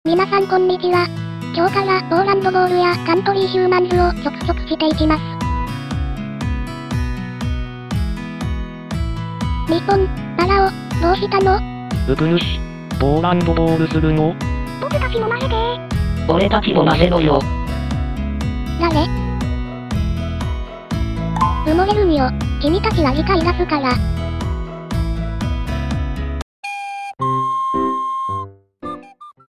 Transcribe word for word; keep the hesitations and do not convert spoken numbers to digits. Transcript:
皆さんこんにちは。今日からポーランドボールやカントリーヒューマンズをちょくちょくしていきます。日本、パラオ、どうしたの？ うぐるし、ポーランドボールするの？ 僕たちも混ぜてー。 俺たちも混ぜろよ。 誰？埋もれるみよ。君たちは理解出すから。